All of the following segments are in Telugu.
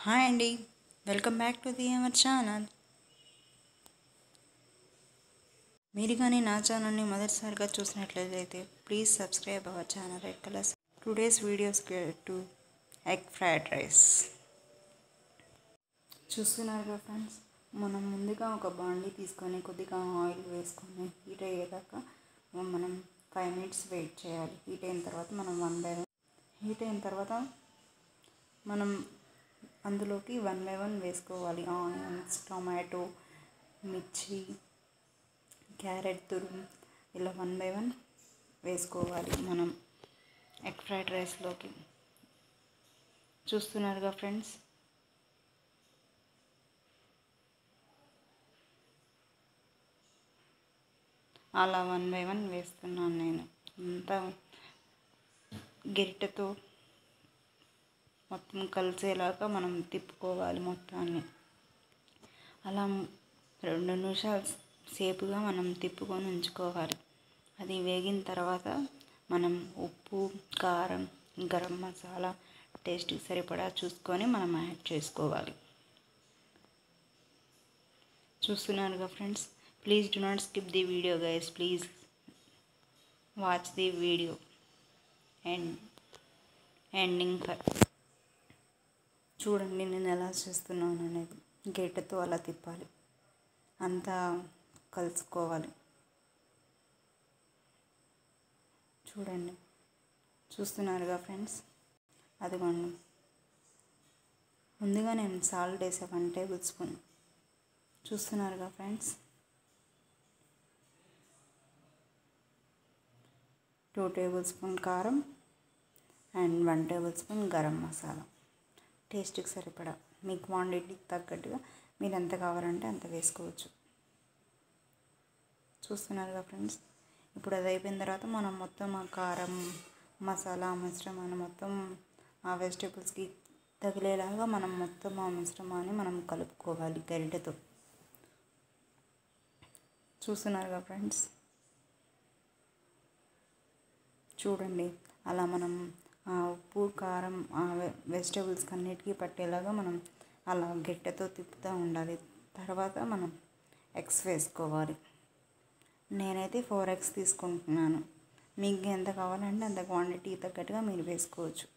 హాయ్ అండి, welcome back to our channel. మీరు కానీ నా ఛానల్ని మొదటిసారిగా చూసినట్లయితే please subscribe our channel red colours. Today's videos to egg fried rice. చూస్తున్నారుగా ఫ్రెండ్స్, మనం ముందుగా ఒక బాండీ తీసుకొని కొద్దిగా ఆయిల్ వేసుకొని హీట్ అయ్యేదాకా మనం 5 minutes వెయిట్ చేయాలి. హీట్ అయిన తర్వాత మనం అందులోకి 1 by 1 వేసుకోవాలి. ఆనియన్స్, టొమాటో, మిర్చి, క్యారెట్ తురుము ఇలా 1 by 1 వేసుకోవాలి మనం ఎగ్ ఫ్రైడ్ రైస్లోకి. చూస్తున్నారుగా ఫ్రెండ్స్, అలా 1 by 1 వేస్తున్నాను నేను. అంతా గరిటెతో మొత్తం కలిసేలాగా మనం తిప్పుకోవాలి మొత్తాన్ని. అలా 2 నిమిషాలు సేపుగా మనం తిప్పుకొని ఉంచుకోవాలి. అది వేగిన తర్వాత మనం ఉప్పు, కారం, గరం మసాలా టేస్ట్కి సరిపడా చూసుకొని మనం యాడ్ చేసుకోవాలి. చూస్తున్నారుగా friends, please do not skip the video guys. Please watch the video and ending for. చూడండి నేను ఎలా చేస్తున్నాను అనేది. గరిటెతో అలా తిప్పాలి, అంతా కలుసుకోవాలి. చూడండి, చూస్తున్నారుగా ఫ్రెండ్స్. అదిగోండి, ముందుగా నేను సాల్ట్ వేసా 1 tablespoon. చూస్తున్నారుగా ఫ్రెండ్స్, 2 tablespoon కారం అండ్ 1 tablespoon గరం మసాలా టేస్ట్కి సరిపడా. మీ క్వాంటిటీకి తగ్గట్టుగా మీరు ఎంత కావాలంటే అంత వేసుకోవచ్చు. చూస్తున్నారుగా ఫ్రెండ్స్, ఇప్పుడు అది అయిపోయిన తర్వాత మనం మొత్తం ఆ కారం, మసాలా మిశ్రమాన్ని మొత్తం ఆ వెజిటేబుల్స్కి తగిలేలాగా మనం మొత్తం ఆ మిశ్రమాన్ని మనం కలుపుకోవాలి గరిటెతో. చూస్తున్నారుగా ఫ్రెండ్స్, చూడండి అలా మనం ఆ ఉప్పు, కారం ఆ వెజిటేబుల్స్కి అన్నిటికీ పట్టేలాగా మనం అలా గరిటెతో తిప్పుతూ ఉండాలి. తర్వాత మనం ఎగ్స్ వేసుకోవాలి. నేనైతే 4 eggs తీసుకుంటున్నాను. మీకు ఎంత కావాలంటే అంత క్వాంటిటీ తగ్గట్టుగా మీరు వేసుకోవచ్చు.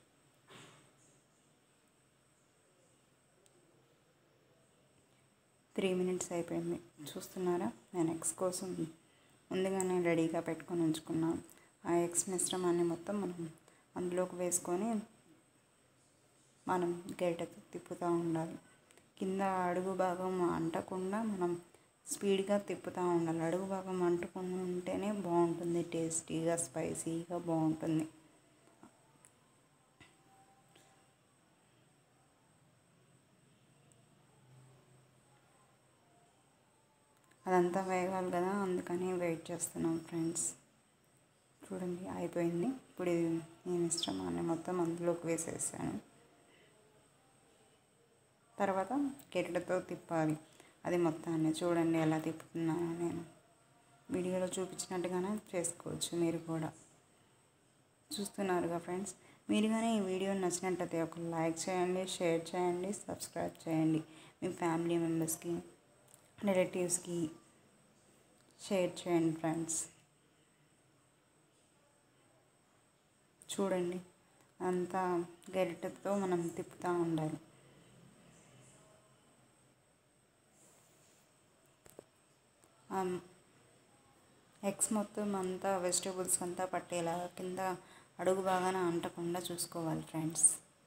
త్రీ మినిట్స్ అయిపోయింది. చూస్తున్నారా, నేను ఎగ్స్ కోసం ముందుగానే రెడీగా పెట్టుకొని ఉంచుకున్నాను. ఆ ఎగ్స్ మిశ్రమాన్ని మొత్తం మనం అందులోకి వేసుకొని మనం గరిటెతో తిప్పుతూ ఉండాలి. కింద అడుగు భాగం అంటకుండా మనం స్పీడ్గా తిప్పుతూ ఉండాలి. అడుగు భాగం అంటుకుని ఉంటేనే బాగుంటుంది, టేస్టీగా స్పైసీగా బాగుంటుంది. అదంతా వేగాలి కదా, అందుకని వెయిట్ చేస్తున్నాం ఫ్రెండ్స్. చూడండి అయిపోయింది. ఇప్పుడు ఈ మిశ్రమాన్ని మొత్తం అందులోకి వేసేసాను. తర్వాత గరిటెతో తిప్పాలి అది మొత్తాన్ని. చూడండి ఎలా తిప్పుతున్నాను నేను. వీడియోలో చూపించినట్టుగానే చేసుకోవచ్చు మీరు కూడా. చూస్తున్నారుగా ఫ్రెండ్స్, మీరు కానీ ఈ వీడియో నచ్చినట్లయితే ఒక లైక్ చేయండి, షేర్ చేయండి, సబ్స్క్రైబ్ చేయండి. మీ ఫ్యామిలీ మెంబర్స్కి, రిలేటివ్స్కి షేర్ చేయండి ఫ్రెండ్స్. చూడండి, అంతా గరిటెతో మనం తిప్పుతూ ఉండాలి. ఎగ్స్ మొత్తం అంతా వెజిటేబుల్స్ అంతా పట్టేలా కింద అడుగు బాగానే అంటకుండా చూసుకోవాలి ఫ్రెండ్స్.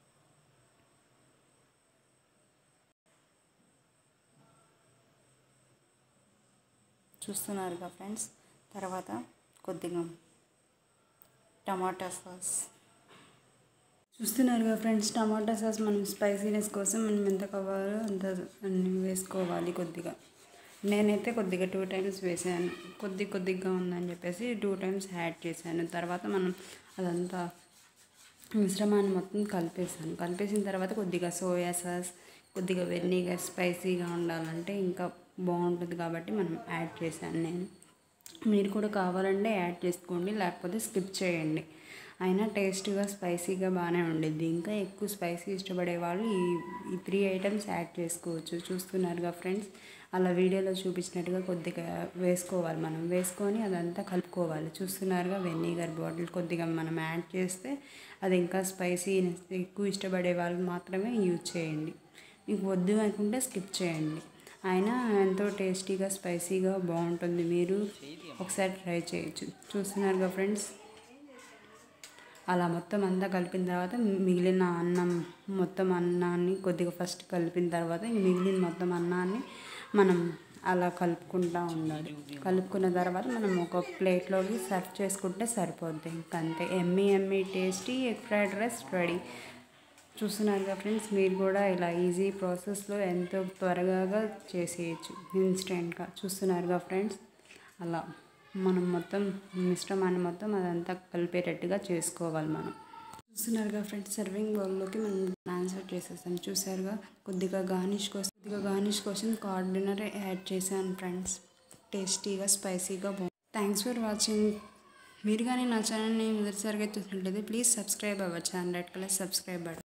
చూస్తున్నారుగా ఫ్రెండ్స్, తర్వాత కొద్దిగా టమాటా సాస్. చూస్తున్నారుగా ఫ్రెండ్స్, టమాటా సాస్ మనం స్పైసీనెస్ కోసం మనం ఎంత కావాలో అంత అన్ని వేసుకోవాలి కొద్దిగా. నేనైతే కొద్దిగా 2 times వేసాను. కొద్దిగా ఉందని చెప్పేసి 2 times యాడ్ చేశాను. తర్వాత మనం అదంతా మిశ్రమాన్ని మొత్తం కలిపేసిన తర్వాత కొద్దిగా సోయా సాస్, కొద్దిగా వెనిగర్ స్పైసీగా ఉండాలంటే ఇంకా బాగుంటుంది కాబట్టి మనం యాడ్ చేశాను నేను. మీరు కూడా కావాలంటే యాడ్ చేసుకోండి, లేకపోతే స్కిప్ చేయండి. అయినా టేస్ట్గా స్పైసీగా బాగానే ఉండిద్ది. ఇంకా ఎక్కువ స్పైసీ ఇష్టపడే వాళ్ళు ఈ 3 ఐటమ్స్ యాడ్ చేసుకోవచ్చు. చూస్తున్నారుగా ఫ్రెండ్స్, అలా వీడియోలో చూపించినట్టుగా కొద్దిగా వేసుకోవాలి. మనం వేసుకొని అదంతా కలుపుకోవాలి. చూస్తున్నారుగా, వెనిగర్ బాటిల్ కొద్దిగా మనం యాడ్ చేస్తే అది ఇంకా స్పైసీ ఎక్కువ ఇష్టపడే వాళ్ళు మాత్రమే యూజ్ చేయండి. మీకు వద్దు అనుకుంటే స్కిప్ చేయండి. అయినా ఎంతో టేస్టీగా స్పైసీగా బాగుంటుంది. మీరు ఒకసారి ట్రై చేయొచ్చు. చూస్తున్నారుగా ఫ్రెండ్స్, అలా మొత్తం అంతా కలిపిన తర్వాత మిగిలిన అన్నాన్ని కొద్దిగా ఫస్ట్ కలిపిన తర్వాత మిగిలిన మొత్తం అన్నాన్ని మనం అలా కలుపుకుంటూ ఉండాలి. కలుపుకున్న తర్వాత మనం ఒక ప్లేట్లోకి సర్వ్ చేసుకుంటే సరిపోద్ది. ఇంకంతే, yummy tasty egg fried rice ready. చూస్తున్నారుగా ఫ్రెండ్స్, మీరు కూడా ఇలా ఈజీ ప్రాసెస్లో ఎంతో త్వరగా చేసేయచ్చు, ఇన్స్టెంట్గా. చూస్తున్నారుగా ఫ్రెండ్స్, అలా మనం మొత్తం మిశ్రమాన్ని మొత్తం అదంతా కలిపేటట్టుగా చేసుకోవాలి మనం. చూస్తున్నారుగా ఫ్రెండ్స్, సర్వింగ్ బౌల్లోకి మనం ట్రాన్స్ఫర్ చేసేసాను. చూసారుగా, కొద్దిగా గార్నిష్ కోసం కార్డినర్ యాడ్ చేశాను ఫ్రెండ్స్. టేస్టీగా స్పైసీగా బాగుంది. Thanks for watching. మీరు కానీ నా ఛానల్ని మొదటిసారిగా చూసినట్లయితే ప్లీజ్ సబ్స్క్రైబ్ అవ్వచ్చు. Red colour subscribe button.